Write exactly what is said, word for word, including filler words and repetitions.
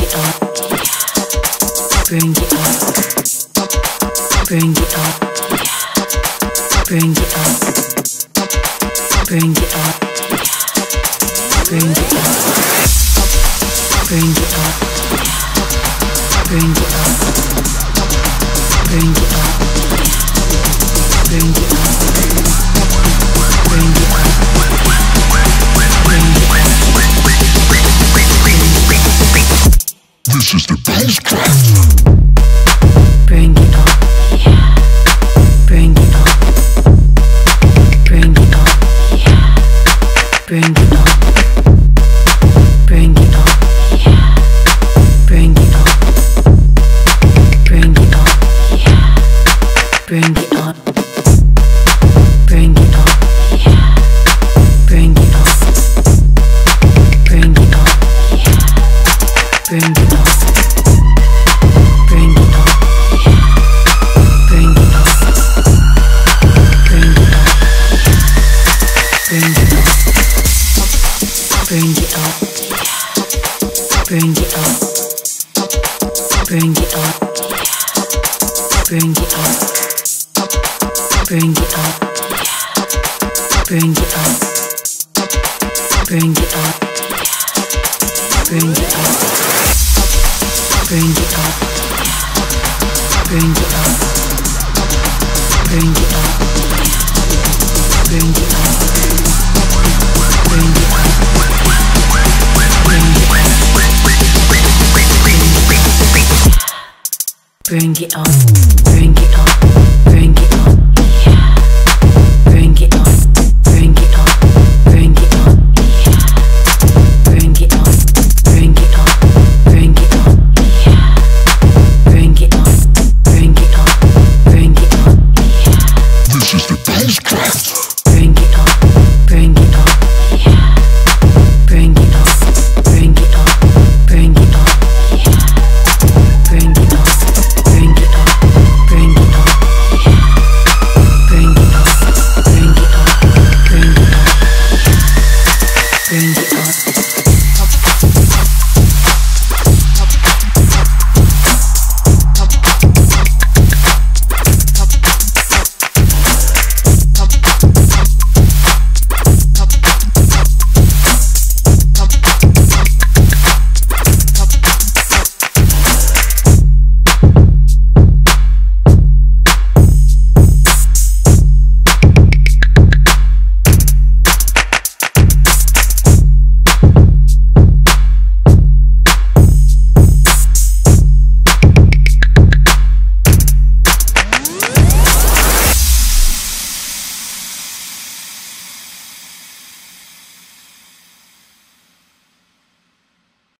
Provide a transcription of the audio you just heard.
it up, bring it up, bring it up, bring it up, bring it up, bring it up, bring it up, bring it up, bring it up, bring it up, bring it up. This is the bass track. Bring it up, yeah. Bring it up, bring it up, yeah. Bring it up, bring it up, yeah. Bring it up, bring it up, yeah. Bring it up, bring it up, yeah. Bring it up, bring it up, yeah. Bring it up. Bring it up, bring it up, bring it up, bring it up, bring it up, bring it up, bring it up, bring it up, bring it up, bring it up, bring it up, bring it up, bring it up. Bring it up, bring it up.